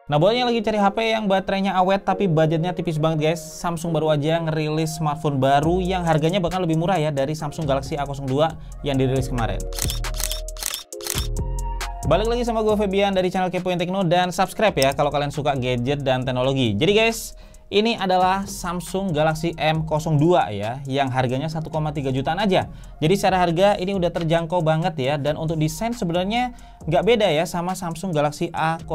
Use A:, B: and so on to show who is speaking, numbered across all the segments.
A: Nah, buat yang lagi cari HP yang baterainya awet tapi budgetnya tipis banget guys, Samsung baru aja ngerilis smartphone baru yang harganya bahkan lebih murah ya dari Samsung Galaxy A02 yang dirilis kemarin. Balik lagi sama gue Febian dari channel Kepoin Tekno, dan subscribe ya kalau kalian suka gadget dan teknologi. Jadi guys, ini adalah Samsung Galaxy M02 ya, yang harganya 1,3 jutaan aja. Jadi secara harga ini udah terjangkau banget ya, dan untuk desain sebenarnya nggak beda ya sama Samsung Galaxy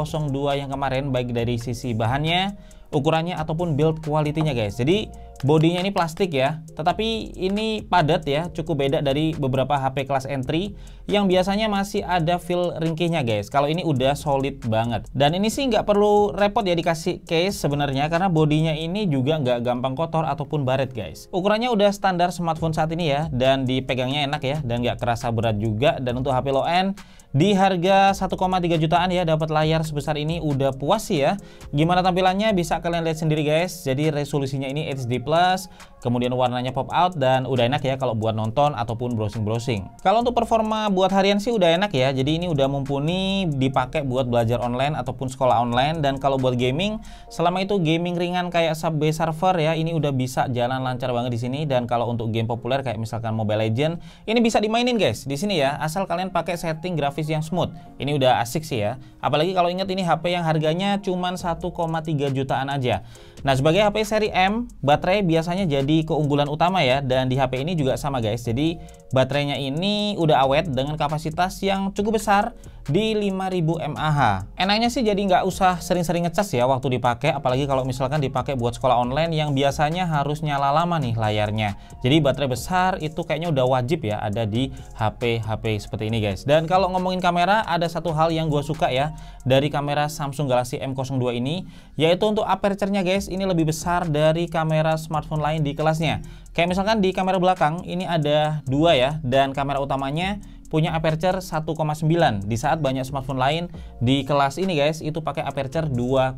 A: A02 yang kemarin, baik dari sisi bahannya, ukurannya ataupun build quality-nya guys. Jadi bodinya ini plastik ya, tetapi ini padat ya, cukup beda dari beberapa HP kelas entry yang biasanya masih ada feel ringkihnya guys. Kalau ini udah solid banget, dan ini sih nggak perlu repot ya dikasih case sebenarnya, karena bodinya ini juga nggak gampang kotor ataupun baret guys. Ukurannya udah standar smartphone saat ini ya, dan dipegangnya enak ya, dan nggak kerasa berat juga. Dan untuk HP low end di harga 1,3 jutaan ya, dapat layar sebesar ini udah puas sih ya. Gimana tampilannya bisa kalian lihat sendiri guys. Jadi resolusinya ini HD+, kemudian warnanya pop out, dan udah enak ya kalau buat nonton ataupun browsing-browsing. Kalau untuk performa buat harian sih udah enak ya. Jadi ini udah mumpuni dipakai buat belajar online ataupun sekolah online. Dan kalau buat gaming, selama itu gaming ringan kayak Subway Surfer ya, ini udah bisa jalan lancar banget di sini. Dan kalau untuk game populer kayak misalkan Mobile Legends, ini bisa dimainin guys di sini ya, asal kalian pakai setting grafis yang smooth. Ini udah asik sih ya. Apalagi kalau ingat ini HP yang harganya cuman 1,3 jutaan aja. Nah, sebagai HP seri M, baterai biasanya jadi keunggulan utama ya, dan di HP ini juga sama guys. Jadi baterainya ini udah awet dengan kapasitas yang cukup besar di 5000 mAh. Enaknya sih jadi nggak usah sering-sering ngecas ya waktu dipakai, apalagi kalau misalkan dipakai buat sekolah online yang biasanya harus nyala lama nih layarnya. Jadi baterai besar itu kayaknya udah wajib ya ada di HP-HP seperti ini guys. Dan kalau ngomongin kamera, ada satu hal yang gue suka ya dari kamera Samsung Galaxy M02 ini, yaitu untuk aperture-nya guys, ini lebih besar dari kamera smartphone lain di kelasnya. Kayak misalkan di kamera belakang ini ada 2 ya, dan kamera utamanya punya aperture 1,9, di saat banyak smartphone lain di kelas ini guys itu pakai aperture 2,2.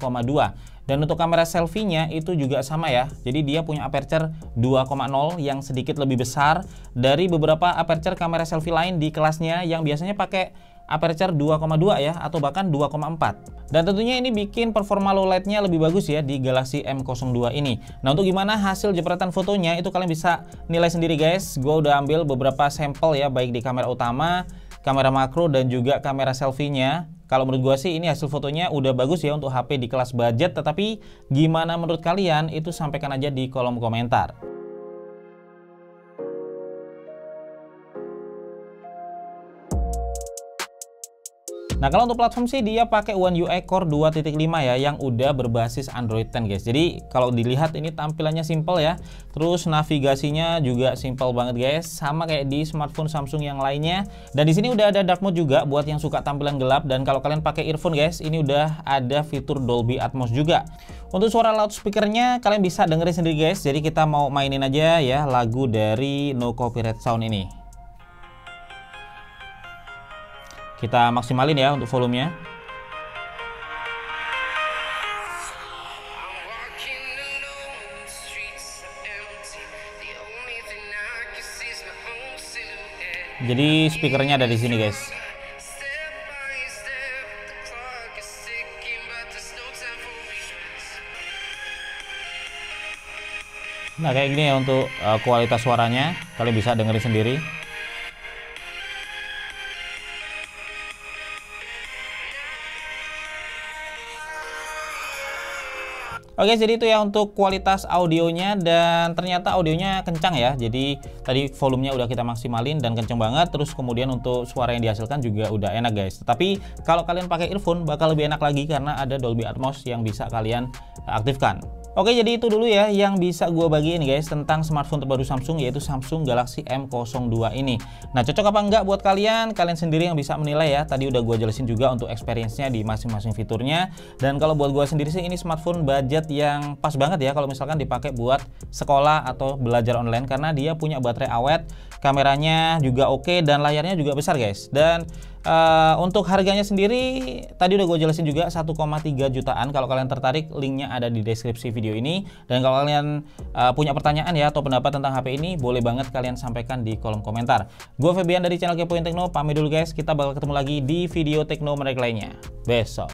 A: Dan untuk kamera selfie-nya itu juga sama ya. Jadi dia punya aperture 2,0 yang sedikit lebih besar dari beberapa aperture kamera selfie lain di kelasnya yang biasanya pakai aperture 2,2 ya, atau bahkan 2,4. Dan tentunya ini bikin performa low light-nya lebih bagus ya di Galaxy M02 ini. Nah, untuk gimana hasil jepretan fotonya itu kalian bisa nilai sendiri guys. Gue udah ambil beberapa sampel ya, baik di kamera utama, kamera makro, dan juga kamera selfie-nya. Kalau menurut gue sih ini hasil fotonya udah bagus ya untuk HP di kelas budget. Tetapi gimana menurut kalian, itu sampaikan aja di kolom komentar. Nah, kalau untuk platform sih dia pakai One UI Core 2.5 ya, yang udah berbasis Android 10 guys. Jadi kalau dilihat ini tampilannya simple ya. Terus navigasinya juga simple banget guys, sama kayak di smartphone Samsung yang lainnya. Dan di sini udah ada dark mode juga buat yang suka tampilan gelap. Dan kalau kalian pakai earphone guys, ini udah ada fitur Dolby Atmos juga. Untuk suara loudspeakernya kalian bisa dengerin sendiri guys. Jadi kita mau mainin aja ya lagu dari No Copyright Sound ini. Kita maksimalin ya untuk volumenya. Jadi speakernya ada di sini guys. Nah, kayak gini ya untuk kualitas suaranya, kalian bisa dengerin sendiri. Oke, jadi itu ya untuk kualitas audionya, dan ternyata audionya kencang ya. Jadi tadi volumenya udah kita maksimalin dan kencang banget. Terus kemudian untuk suara yang dihasilkan juga udah enak guys. Tapi kalau kalian pakai earphone bakal lebih enak lagi karena ada Dolby Atmos yang bisa kalian aktifkan. Oke, jadi itu dulu ya yang bisa gue bagiin guys tentang smartphone terbaru Samsung, yaitu Samsung Galaxy M02 ini. Nah, cocok apa enggak buat kalian? Kalian sendiri yang bisa menilai ya. Tadi udah gue jelasin juga untuk experience-nya di masing-masing fiturnya. Dan kalau buat gue sendiri sih ini smartphone budget yang pas banget ya kalau misalkan dipakai buat sekolah atau belajar online, karena dia punya baterai awet, kameranya juga oke, dan layarnya juga besar guys. Dan untuk harganya sendiri tadi udah gue jelasin juga 1,3 jutaan. Kalau kalian tertarik, linknya ada di deskripsi video ini. Dan kalau kalian punya pertanyaan ya atau pendapat tentang HP ini, boleh banget kalian sampaikan di kolom komentar. Gue Febian dari channel Kepoin Tekno, pamit dulu guys. Kita bakal ketemu lagi di video tekno menarik lainnya besok.